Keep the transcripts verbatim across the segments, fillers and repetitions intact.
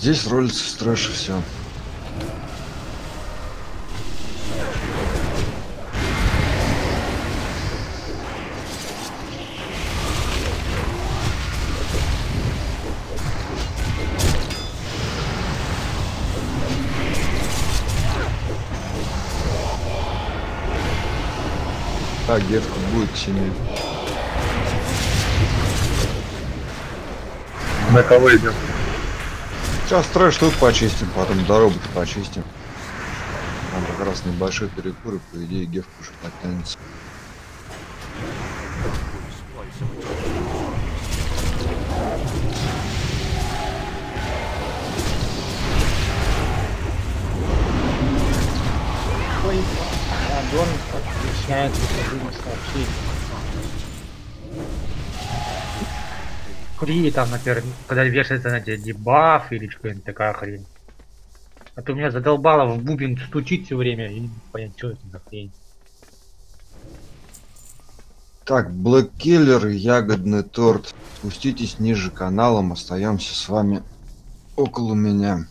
Здесь ролится стрэш, все. Так, девка будет сильнее. На кого идем? Сейчас трэш тут почистим, потом до робота почистим. Там как раз небольшой перекур, и по идее гефка уже подтянется. Аддон объясняет сообщение. Кури там, например, когда вешается на тебе дебаф или что-нибудь такая хрень. А то меня задолбало в бубен стучить все время и не понять, что это за хрень. Так, Black Killer, ягодный торт. Спуститесь ниже каналом, остаемся с вами около меня.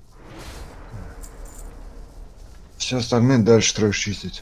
Все остальные дальше трэш чистить.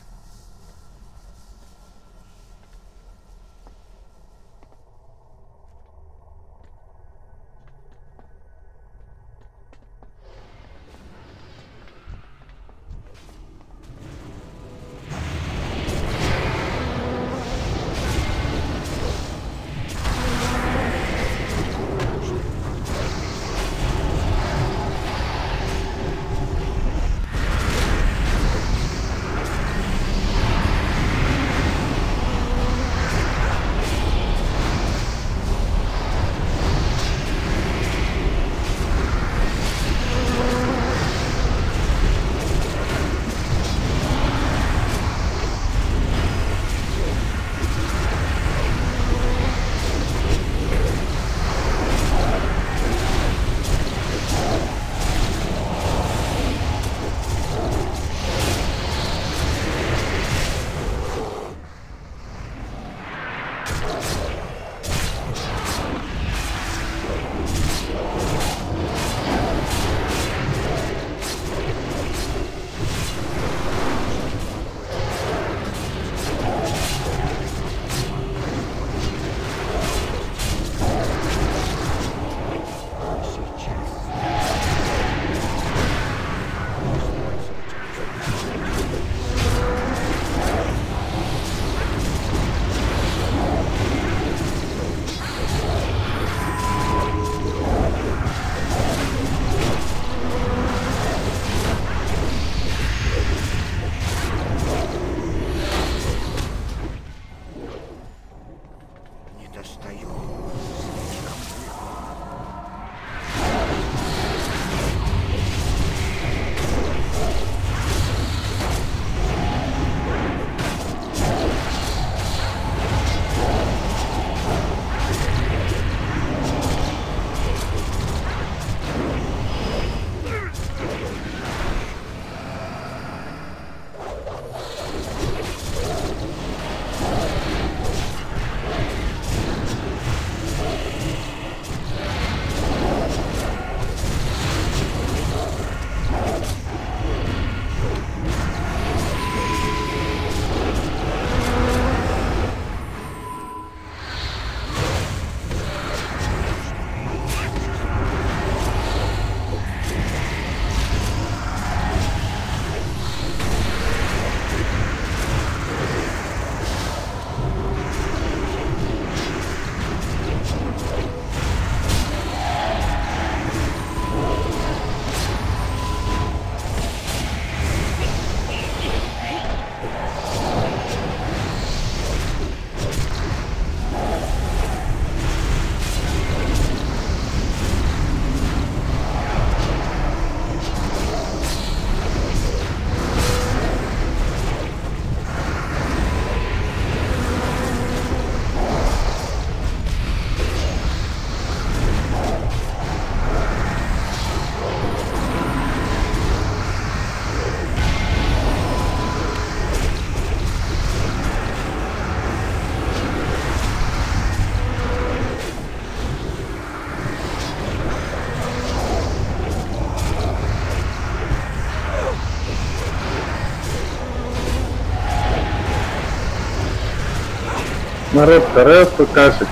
Народ, раз покашить.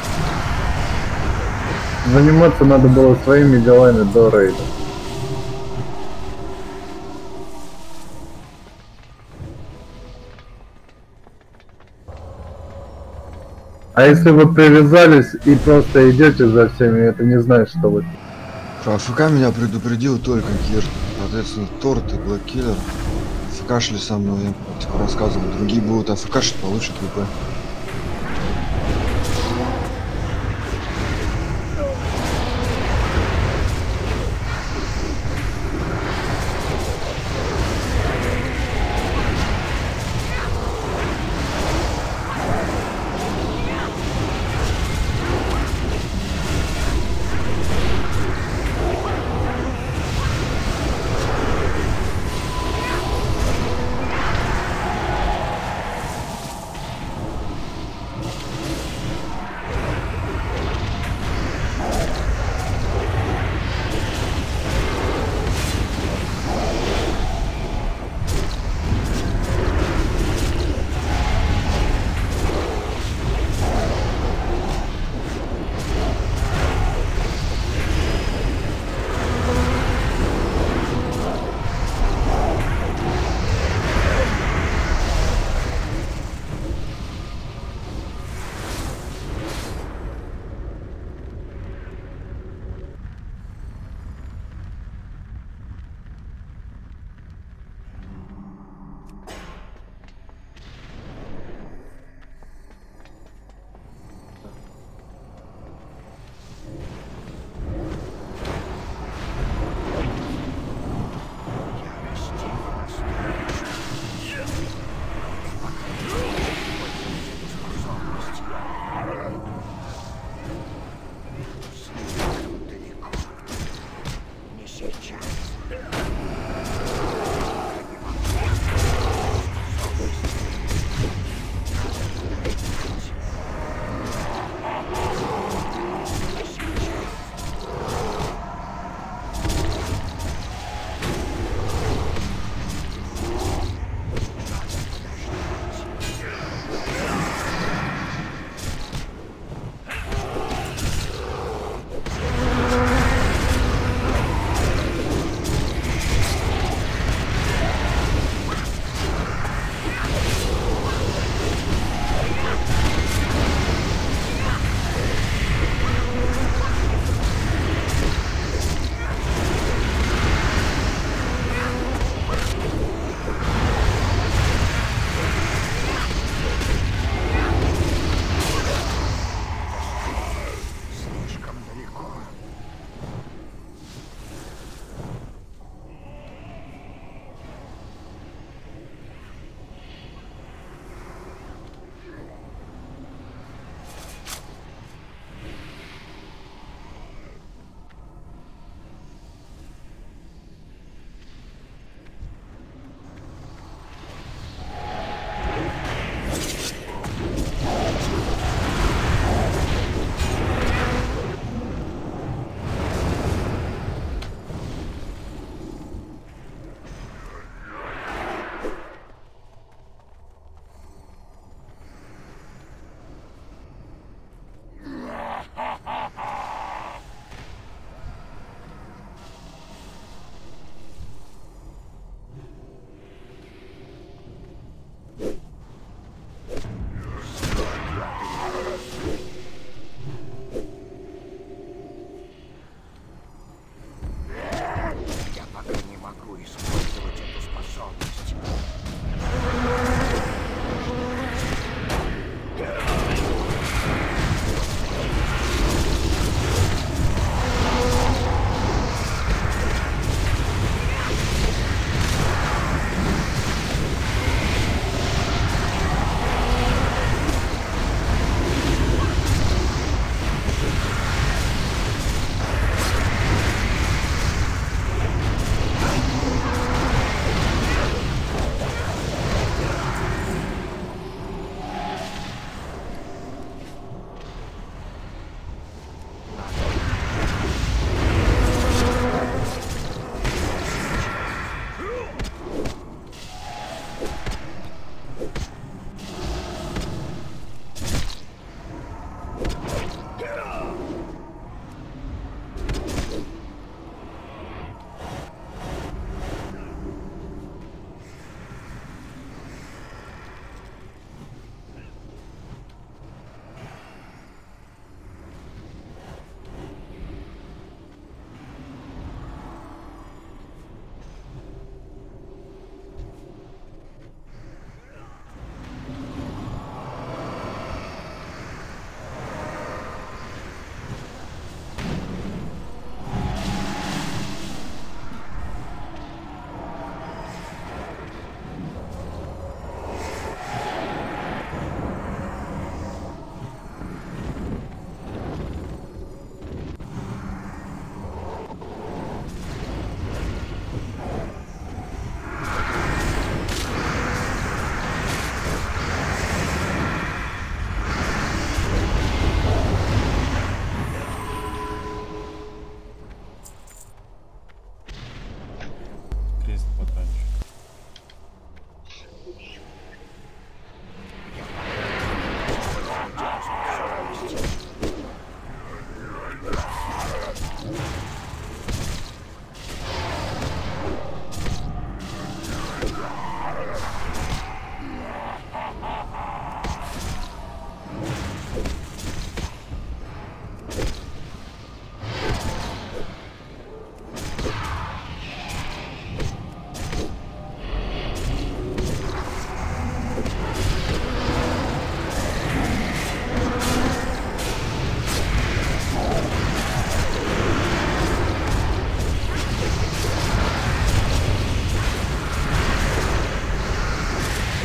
Заниматься надо было своими делами до рейда. А если вы привязались и просто идете за всеми, это не значит, что вы... Про АФК меня предупредил только Кир. Соответственно, Торт и Блэк Киллер АФКшили со мной, я типа рассказывал. Другие будут АФКшить, получат ВП.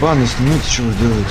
баны снимите, что вы делаете?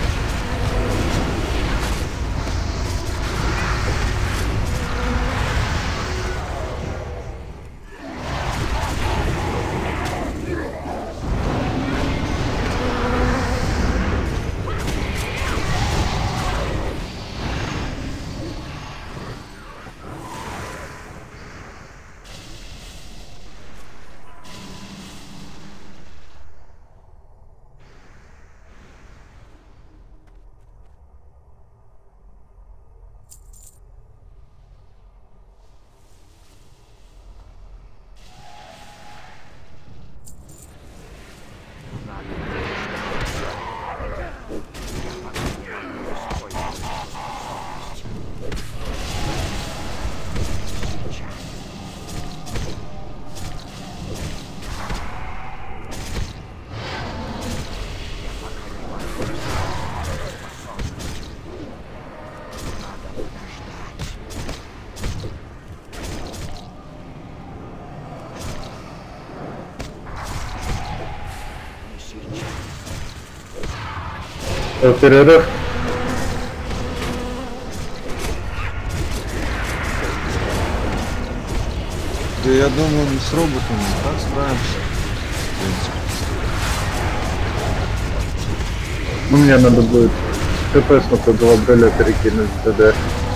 Перерыв. Да я думаю, мы с роботами так справимся. В принципе. Ну, мне надо будет ТП-шнуку два бреля перекинуть в ДД.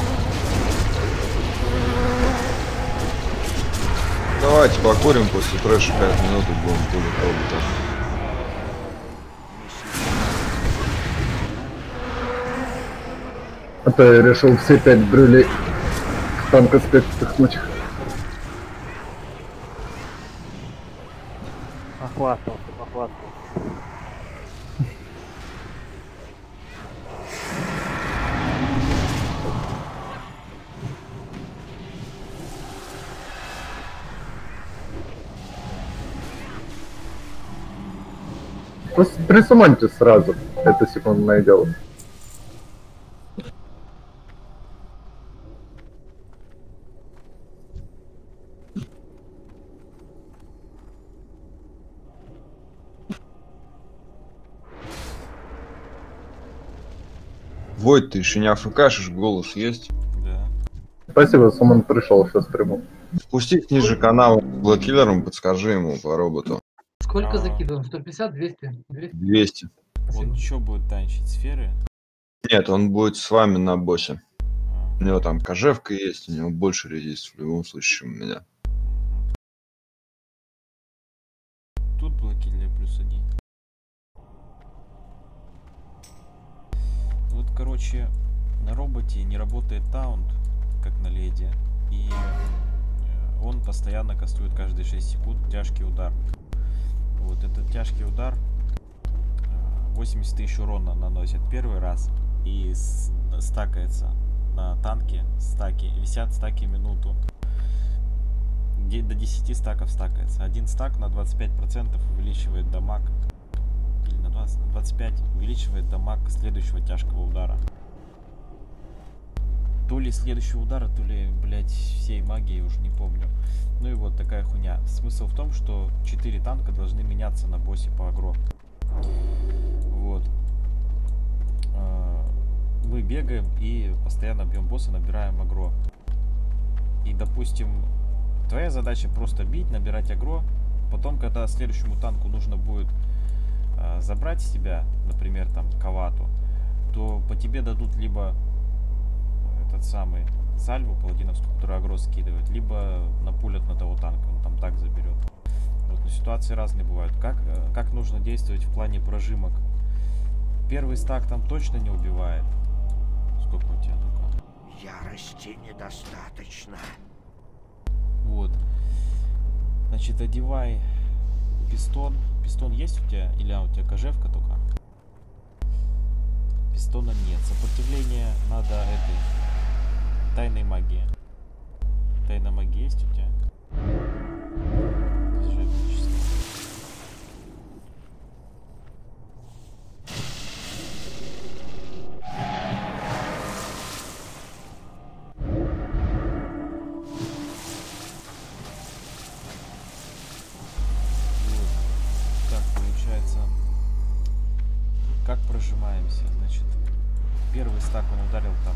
Давайте покурим после трэша пять минут и будем пулить робота. А то я решил все пять брюлей в танк аспект впихнуть. Похвастался, похвастался. Просто присуманьте сразу. Это секундное дело. Войд, ты еще не афкашишь, голос есть? Да. Спасибо, Суман пришел, сейчас приму. Спустись ниже канала с блокиллером, подскажи ему по роботу. Сколько А. закидываем? сто пятьдесят, двести? двести? двести. Он что будет танчить? Сферы? Нет, он будет с вами на боссе. А, У него там кожевка есть, у него больше резист в любом случае, чем у меня. мгм. Тут блокиллер плюс один. Вот, короче, на роботе не работает таунт, как на леди, и э, он постоянно кастует каждые шесть секунд тяжкий удар. Вот этот тяжкий удар э, восемьдесят тысяч урона наносит первый раз и с- стакается на танке. Стаки висят стаки минуту. Де- До десяти стаков стакается. Один стак на двадцать пять процентов увеличивает дамаг. Или на двадцать, на двадцать пять увеличивает дамаг следующего тяжкого удара. То ли следующего удара, то ли, блять, всей магии, уже не помню. Ну и вот такая хуйня. Смысл в том, что четыре танка должны меняться на боссе по агро. Вот. А, Мы бегаем и постоянно бьем босса, набираем агро. И, допустим, твоя задача просто бить, набирать агро. Потом, когда следующему танку нужно будет а, забрать с тебя, например, там, Кавату, то по тебе дадут либо этот самый сальву паладиновскую, которая агро скидывает, либо напулят на того танка, он там так заберет. Вот, но ситуации разные бывают. Как, э, как нужно действовать в плане прожимок? Первый стак там точно не убивает. Сколько у тебя? Ну-ка. Ярости недостаточно. Вот. Значит, одевай пистон. Пистон есть у тебя? Или а, у тебя кожевка только? Пистона нет. Сопротивление надо этой тайной магии. Тайная магия есть у тебя? Кожевническая. Вот. Так, получается, Значит, первый стак он ударил там.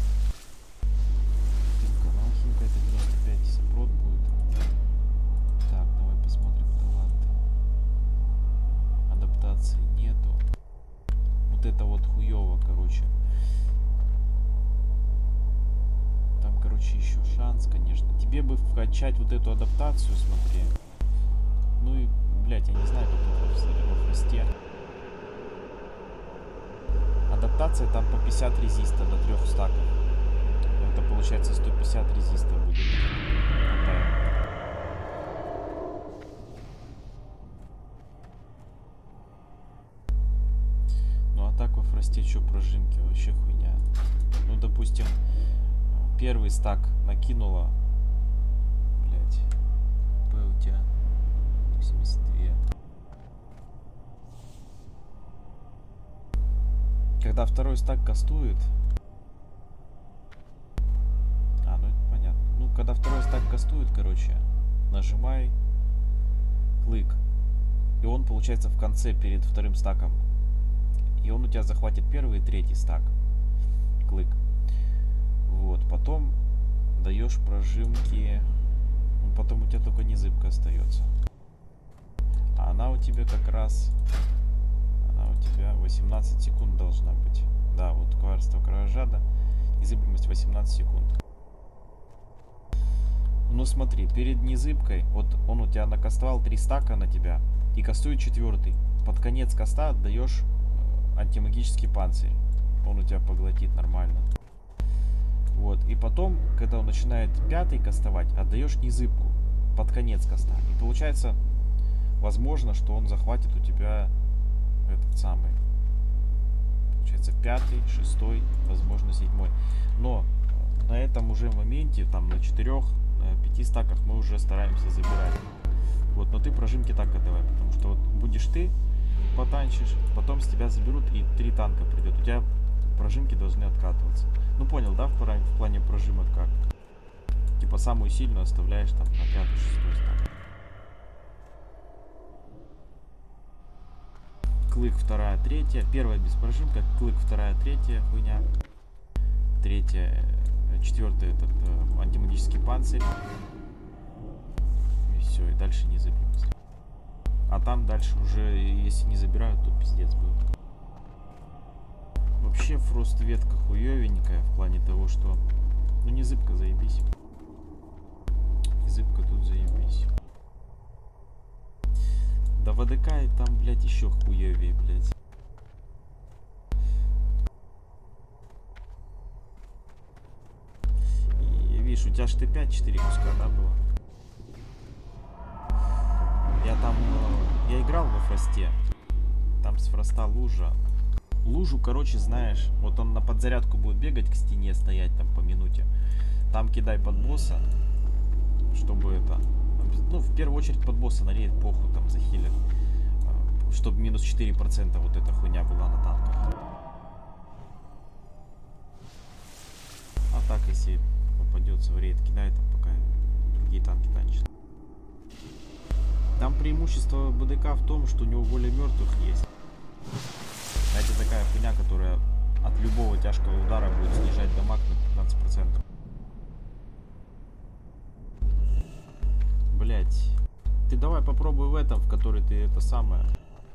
Химка, ну химка это девяносто пять сопрот будет. Так, давай посмотрим таланты. Адаптации нету. Вот это вот хуёво, короче. Там, короче, еще шанс, конечно. Тебе бы вкачать вот эту адаптацию, смотри. Ну и, блядь, я не знаю, как тут во фросте. Адаптация там по пятьдесят резиста до трех стаков. Это получается сто пятьдесят резиста будет. Ну а так во фросте что, прожимки вообще хуйня. Ну допустим, первый стак накинула. Блять. П у тебя восемьдесят два. Когда второй стак кастует. А, ну это понятно. Ну, когда второй стак кастует, короче, нажимай клык. И он получается в конце перед вторым стаком. И он у тебя захватит первый и третий стак. Клык. Вот, потом даешь прожимки. Потом у тебя только незыбка остается. А она у тебя как раз... Она у тебя восемнадцать секунд должна быть. Да, вот коварство кровожада. Незыблемость восемнадцать секунд. Ну смотри, перед незыбкой, вот он у тебя накастовал три стака на тебя и кастует четвертый. Под конец каста отдаешь антимагический панцирь. Он у тебя поглотит нормально. Вот. И потом, когда он начинает пятый кастовать, отдаешь незыбку под конец каста. И получается, возможно, что он захватит у тебя этот самый. Получается пятый, шестой, возможно седьмой. Но на этом уже моменте, там на четырех, пяти стаках мы уже стараемся забирать. Вот, но ты прожимки так отдавай, потому что вот будешь ты потанчишь, потом с тебя заберут и три танка придет. У тебя прожимки должны откатываться. Ну понял, да, в, в плане прожимок как? Типа самую сильную оставляешь там на пятый, шестой стак. Клык вторая, третья. Первая без прожимка, клык вторая, третья хуйня. Третья, четвертая этот э, антимагический панцирь. И все, и дальше незыблемость. А там дальше уже, если не забирают, то пиздец будет. Вообще фрост ветка хуёвенькая в плане того, что... Ну незыбка заебись. Незыбка тут заебись. Да ВДК и там, блядь, еще хуёвее, блядь. И, видишь, у тебя ж Т пять четыре куска, да, было? Я там... Я играл во фросте. Там с фроста лужа. Лужу, короче, знаешь, вот он на подзарядку будет бегать к стене, стоять там по минуте. Там кидай под босса, чтобы это... Ну, в первую очередь под босса нареет похуй, там захилит. Чтобы минус четыре процента вот эта хуйня была на танках. А так, если попадется в рейд, кидай там, пока другие танки танчат. Там преимущество БДК в том, что у него воля мертвых есть. А это такая хуйня, которая от любого тяжкого удара будет снижать дамаг на пятнадцать процентов. Блять. Ты давай попробуй в этом, в который ты это самое.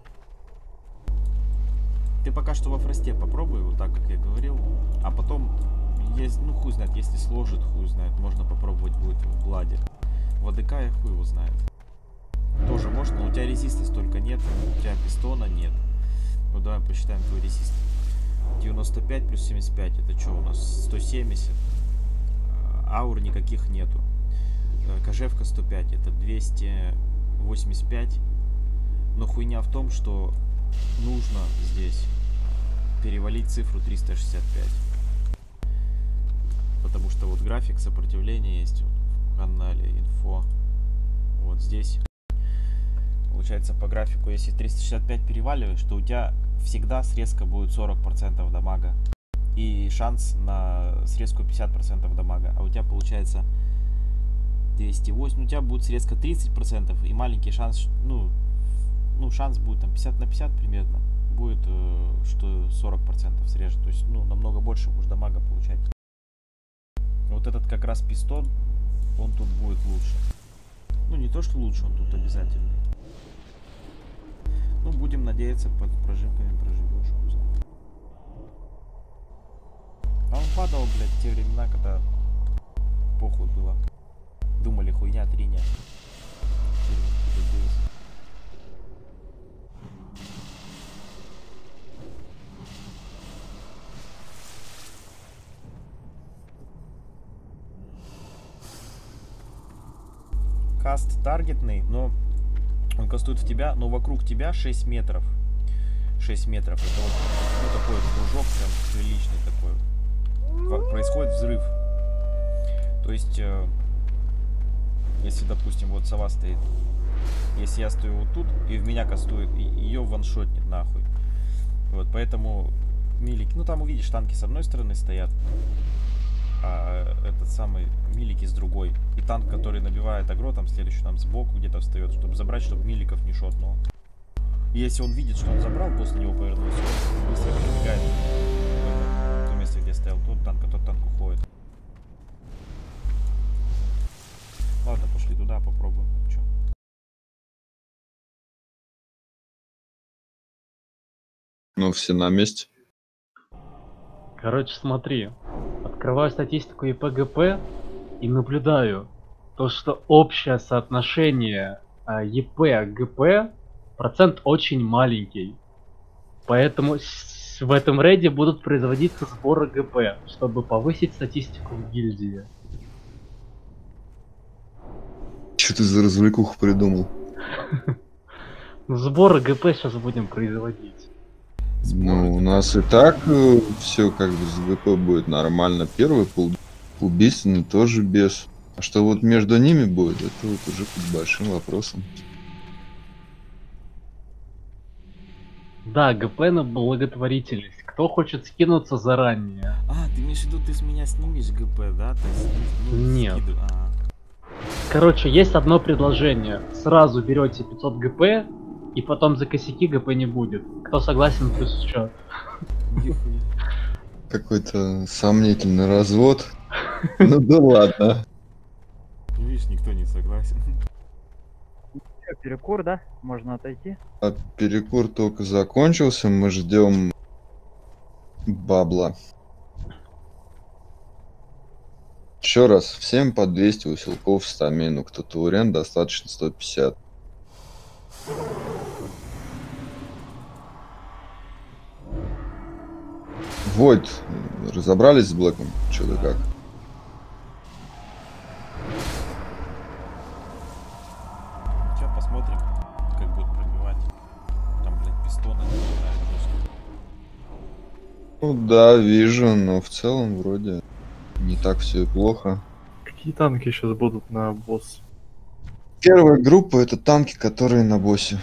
Ты пока что во фросте попробуй, вот так, как я говорил. А потом, есть, ну хуй знает, если сложит, хуй знает, можно попробовать будет в Бладе. В АДК я хуй его знает. Тоже можно, но у тебя резиста столько нет, у тебя пистона нет. Ну давай посчитаем твой резист. девяносто пять плюс семьдесят пять, это что у нас? сто семьдесят. Аур никаких нету. Кожевка сто пять, это двести восемьдесят пять. Но хуйня в том, что нужно здесь перевалить цифру триста шестьдесят пять. Потому что вот график сопротивления есть вот в канале инфо. Вот здесь. Получается по графику, если триста шестьдесят пять переваливаешь, то у тебя всегда срезка будет сорок процентов дамага. И шанс на срезку пятьдесят процентов дамага. А у тебя получается двести восемь, у тебя будет срезка тридцать процентов и маленький шанс, ну, ну шанс будет там пятьдесят на пятьдесят примерно. будет, э, что сорок процентов срежет. То есть, ну, намного больше будешь дамага получать. Вот этот как раз пистон, он тут будет лучше. Ну, не то, что лучше, он тут обязательный. Ну, будем надеяться, под прожимками проживешь. Хуй знает. А он падал, блядь, в те времена, когда похуй было. Думали, хуйня, триня. Каст таргетный, но он кастует в тебя, но вокруг тебя шесть метров. шесть метров. Это вот ну, такой кружок прям приличный такой. Во- Происходит взрыв. То есть, э, если, допустим, вот сова стоит. Если я стою вот тут, и в меня кастует, ее ваншотнет нахуй. Вот, поэтому милики, ну там увидишь, танки с одной стороны стоят, а этот самый милики с другой. И танк, который набивает агро, там следующий там сбоку где-то встает, чтобы забрать, чтобы миликов не шотнул. И если он видит, что он забрал, после него повернулся, он быстро перебегает в то место, где стоял тот танк, а тот танк уходит. Ладно, пошли туда, попробуем. Чё? Ну, все на месте. Короче, смотри. Открываю статистику и пэ гэ пэ и наблюдаю то, что общее соотношение а, и пэ к гэ пэ процент очень маленький. Поэтому с- в этом рейде будут производиться сборы гэ пэ, чтобы повысить статистику в гильдии. Что ты за развлекуху придумал? Ну, сборы гэ пэ сейчас будем производить. Ну, у нас и так все как бы с ГП будет нормально. Первый пул убийственный тоже без. А что вот между ними будет, это вот уже под большим вопросом. Да, гэ пэ на благотворительность. Кто хочет скинуться заранее? А, ты имеешь в виду, ты с меня снимешь ГП, да? То есть, ну, Нет. скиду- а. Короче, есть одно предложение. Сразу берете пятьсот гэ пэ, и потом за косяки гэ пэ не будет. Кто согласен, плюс счет. Нихуя. Какой-то сомнительный развод. Ну да ладно. Ну, видишь, никто не согласен. Чё, перекур, да? Можно отойти? А перекур только закончился, мы ждем бабла. Еще раз, всем по двести усилков в стамину. Кто таурен, достаточно сто пятьдесят. Войд, разобрались с Блэком? Что да как? Сейчас посмотрим, как будет пробивать. Там, блядь, пистоны. не знаю, просто. Ну да, вижу, но в целом вроде не так все и плохо. Какие танки сейчас будут на босс? Первая группа это танки, которые на боссе.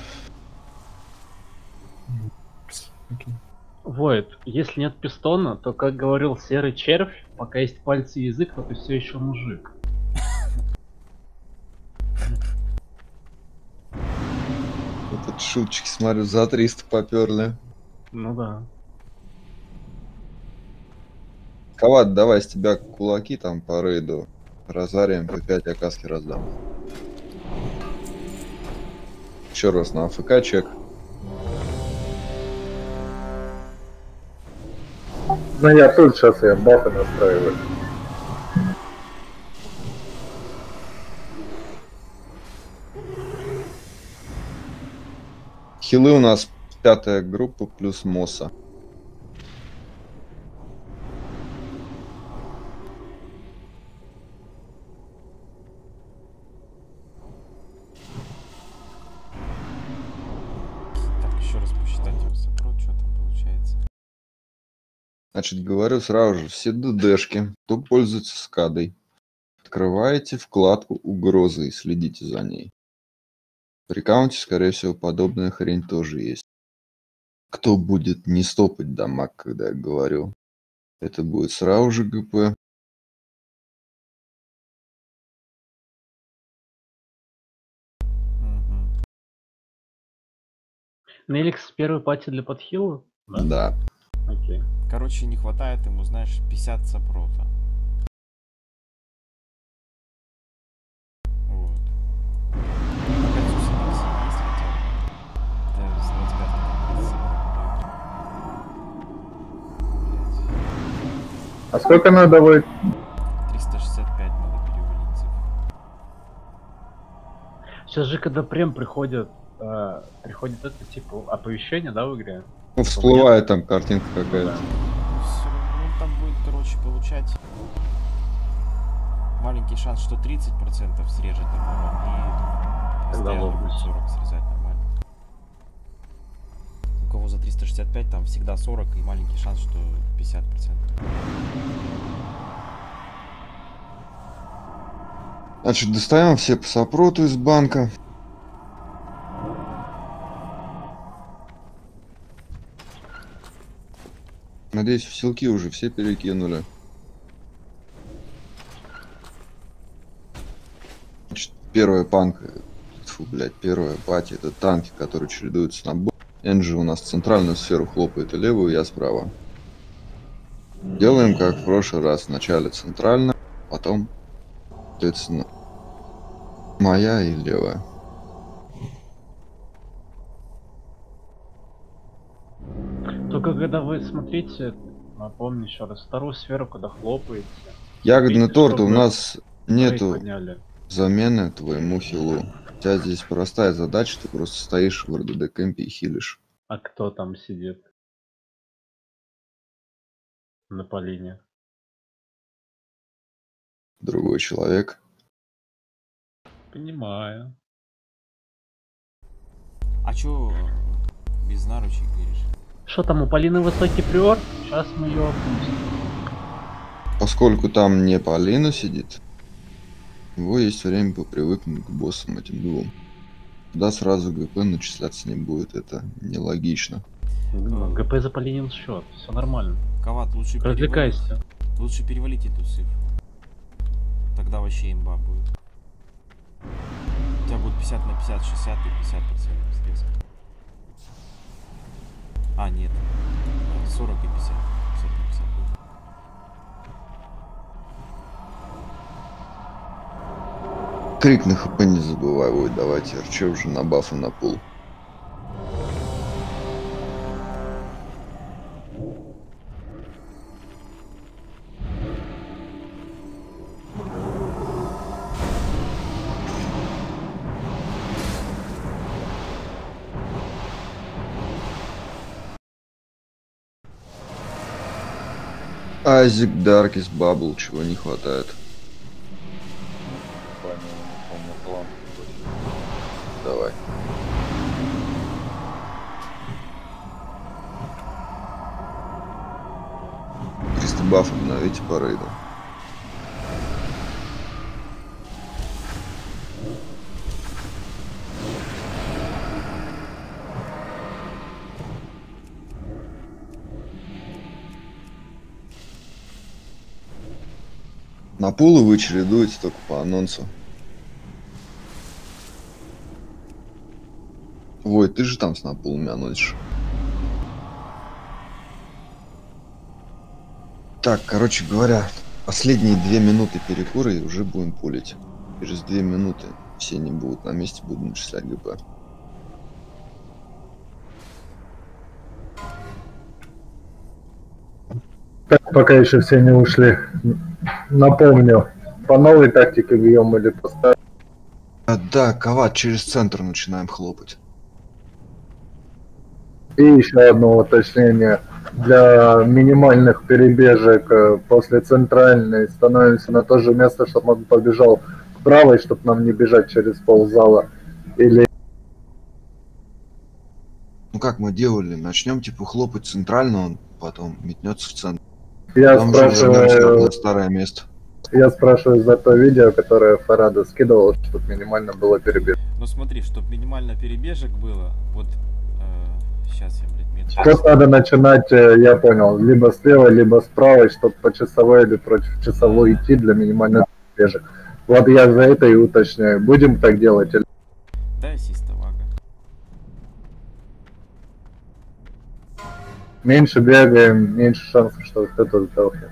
Окей. Войд, если нет пистона, то, как говорил серый червь, пока есть пальцы и язык, то ты все еще мужик. Этот шуточки, смотрю, за триста поперли. Ну да. Кават, давай с тебя кулаки там по рейду. Розарием по пять аказки раздам. Еще раз на АФК чек. Ну я тут сейчас я бафы настраиваю. Хилы у нас пятая группа плюс Моса. Так, еще раз посчитать его сопрот, что там получается. Значит, говорю сразу же, все ДДшки, кто пользуется скадой, открываете вкладку угрозы и следите за ней. При каунте, скорее всего, подобная хрень тоже есть. Кто будет не стопать дамаг, когда я говорю, это будет сразу же ГП. Мгм. Неликс первый пати для подхила? Да. Окей. Короче, не хватает ему, знаешь, пятьдесят сопрота. Вот. Опять у Синекса есть хотя бы? Да, с двадцать пятого Блядь. А сколько надо будет? триста шестьдесят пять надо перевалить. Сейчас же, когда прям приходят, э, приходит это типа оповещение, да, в игре? Ну, всплывает там картинка Ну какая-то. да. Ну, всё равно он там будет, короче, получать маленький шанс, что тридцать процентов срежет ему урон, и постоянно лопнет. будет сорок срезать нормально. У кого за триста шестьдесят пять, там всегда сорок и маленький шанс, что пятьдесят процентов. Значит, достаем все по сопроту из банка. Надеюсь, в силки уже все перекинули. Значит, первая панка, фу, блядь, первая пати, это танки, которые чередуются на бой. Энджи у нас центральную сферу хлопает, и левую я справа. Делаем как в прошлый раз. Вначале центрально, потом, соответственно, моя и левая. Только когда вы смотрите, напомню еще раз, вторую сферу, когда хлопаете, Ягодный видите, торт у чтобы нас рейд нету подняли. замены твоему хилу. У тебя здесь простая задача, ты просто стоишь в эр дэ дэ кемпе и хилишь. А кто там сидит? На Полине. Другой человек. Понимаю. А чё без наручей говоришь? Что там, у Полины высокий приор? Сейчас мы ее опустим. Поскольку там не Полина сидит, у него есть время попривыкнуть к боссам этим двум. Туда сразу гэ пэ начисляться не будет, это нелогично. Ну, гэ пэ за Полинин счет, все нормально. Кават, лучше перевалить. Развлекайся. Лучше перевалить эту цифру. Тогда вообще имба будет. У тебя будет пятьдесят на пятьдесят, шестьдесят и пятьдесят процентов срезка. А, нет. сорок и пятьдесят. пятьдесят на пятьдесят будет. Крик на хэ пэ не забывай. Ой, давайте арче уже на баф и на пул. Айзек, Даркис, Бабл, чего не хватает? Давай. триста баф обновите по рейду. На пулы вы чередуете только по анонсу. Ой, ты же там с напулами анонсишь. Так, короче говоря, последние две минуты перекура и уже будем пулить. Через две минуты все не будут на месте, буду начислять гэ пэ. Так, пока еще все не ушли. Напомню, по новой тактике бьем или по старой? А, да, Кават, через центр начинаем хлопать. И еще одно уточнение. Для минимальных перебежек э, после центральной становимся на то же место, чтобы он побежал к правой, чтобы нам не бежать через ползала. Или Ну как мы делали? Начнем типа хлопать центрально, он потом метнется в центр. я Потом же вернемся спрашиваю, на старое место. я спрашиваю за то видео, которое Фарада скидывал, чтобы минимально было перебег. Ну смотри, чтобы минимально перебежек было, вот э, сейчас я, блядь, метку. Тут надо начинать, э, я понял, либо с левой, либо с правой, чтобы по часовой или против часовой идти для минимальных перебежек. Вот я за это и уточняю. Будем так делать или... Дай систовага. Меньше бегаем, меньше шансов, что кто-то сдохнет.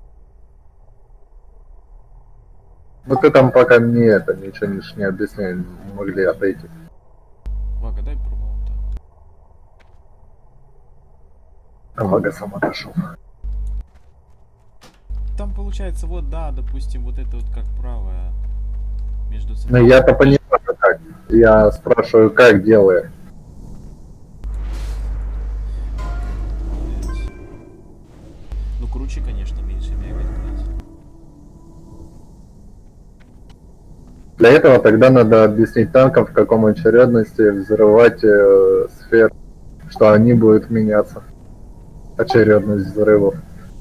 Ну ты там пока не это, ничего не, не объясняй, могли отойти. Вага, дай пробовал-то. А Вага сам отошел. Там получается, вот, да, допустим, вот это вот как правая. Между Ну я-то понимаю как. Я спрашиваю, как делаю. Ну круче, конечно, меньше бегать, блядь. Для этого тогда надо объяснить танкам, в каком очередности взрывать э, сферы, что они будут меняться. Очередность взрывов.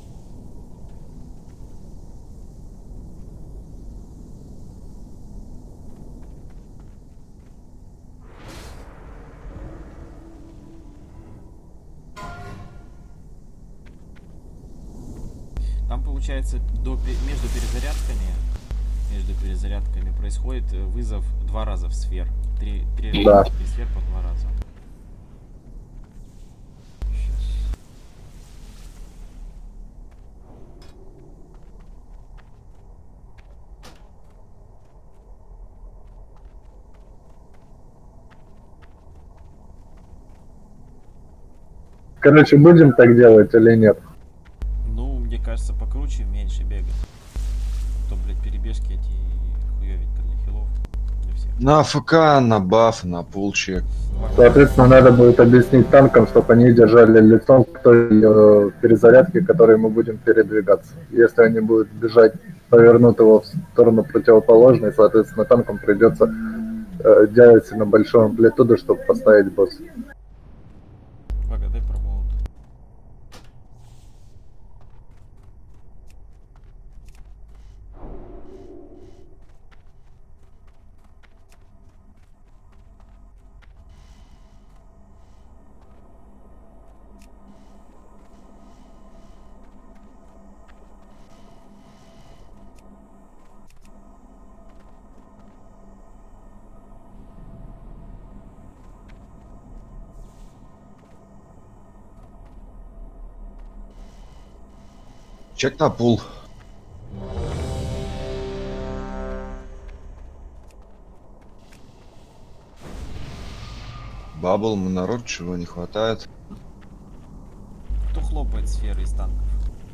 Там получается до, пе- между перезарядками между перезарядками происходит э, вызов два раза в сфер. Три, три, Да. три сфер по два раза. Щас. Короче, будем так делать или нет? Ну, мне кажется, покруче, меньше бегать. А то, блядь, перебежки эти хуёвенько для хилов, для всех. На АФК, на баф, на пулчек. Соответственно, надо будет объяснить танкам, чтобы они держали лицом к той э, перезарядке, к которой мы будем передвигаться. Если они будут бежать, повернут его в сторону противоположной, соответственно, танкам придется э, делать на большую амплитуду, чтобы поставить босс. Вага, дай промоут. Чек на пул. Бабл, мы народ, чего не хватает. Кто хлопает сферы из танков?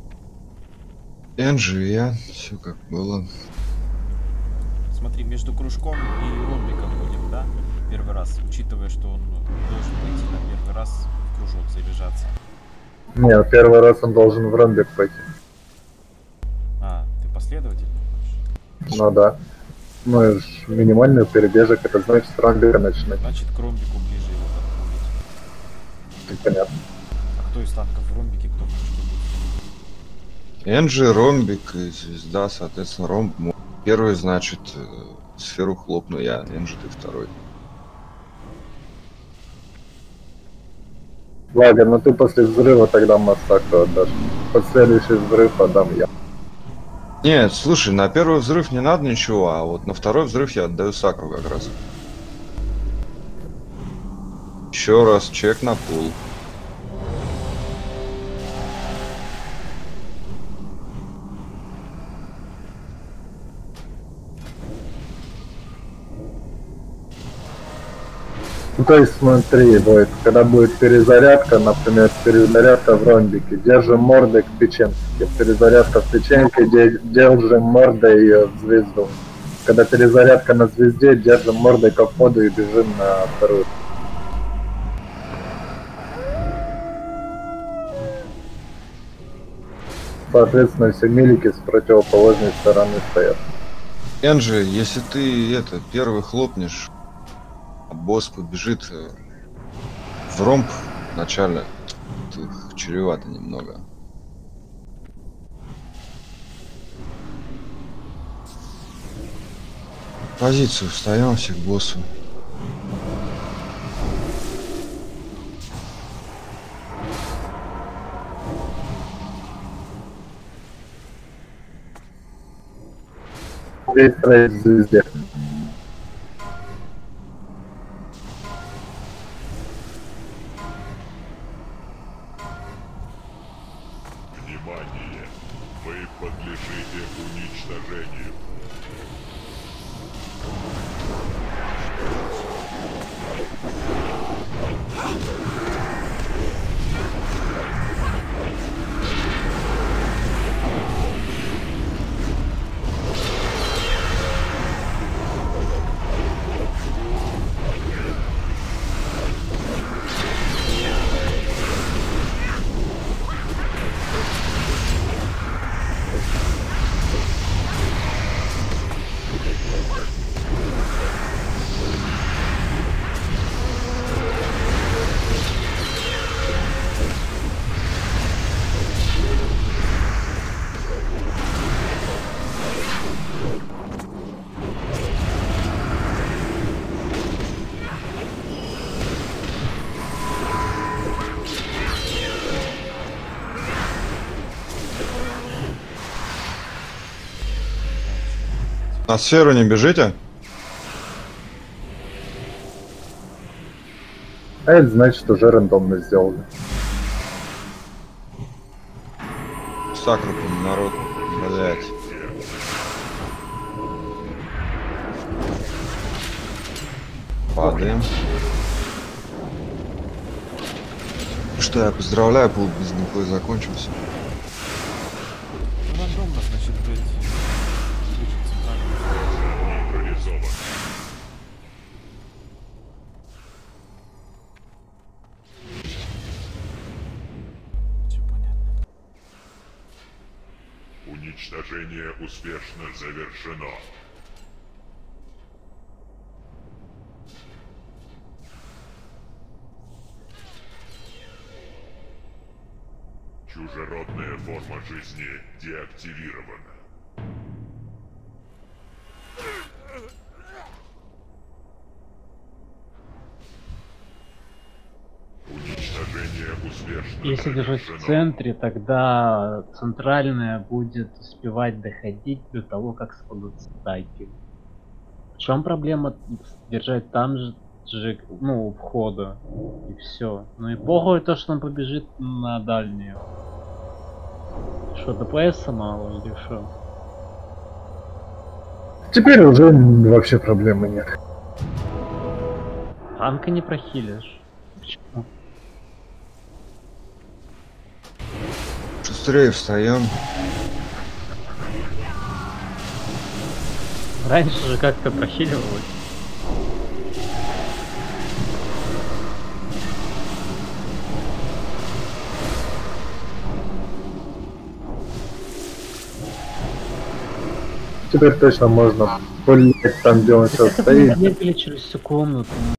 Энджи и я, все как было. Смотри, между кружком и ромбиком будем, да? Первый раз, учитывая, что он должен пойти на первый раз в кружок заряжаться. Нет, первый раз он должен в ромбик пойти. А, ты последовательно хочешь? Ну да. Мы ж минимальный перебежек, это значит с ромбика начинать. Значит, к ромбику ближе его подпулить. Понятно. А кто из танков в ромбике, кто в кружке будет? Энджи, ромбик и звезда, соответственно, ромб. мо- Первый, значит, э, сферу хлопну я, Энджи ты второй. Ладно, но ты после взрыва тогда массакру отдашь. Под следующий взрыв отдам я. Нет, слушай, на первый взрыв не надо ничего, а вот на второй взрыв я отдаю Сакру как раз. Еще раз чек на пул. Ну, то есть, смотри, будет, когда будет перезарядка, например, перезарядка в ромбике, держим мордой к печенке, перезарядка в печенке, де- держим мордой в звезду. Когда перезарядка на звезде, держим мордой к входу и бежим на вторую. Соответственно, все милики с противоположной стороны стоят. Энджи, если ты это первый хлопнешь, а босс побежит э, в ромб вначале, тут чревато немного. Позицию встаем все к боссу. Здесь стоять в звезде. Спешите к уничтожению. На сферу не бежите? А это значит, уже рандомно сделали. Сакру, народ, блять. Падаем. Что я поздравляю, пул без никакой закончился. Ну, рандомно, значит, блядь. Движется так. Нейтрализован. Все понятно. Уничтожение успешно завершено. Чужеродная форма жизни деактивирована. Уничтожение успешно Если держать в завершено. центре, тогда центральная будет успевать доходить до того, как спадут стаки. В чем проблема держать там же, же ну, у входа, и все. Ну и похуй то, что он побежит на дальнюю. Что, ДПСа мало или что? Теперь уже вообще проблемы нет. Танка не прохилишь. Почему? Быстрее встаем. Раньше же как-то прохиливалось. Теперь точно можно пулять там, где он сейчас Так это мы стоит. бегали через всю комнату.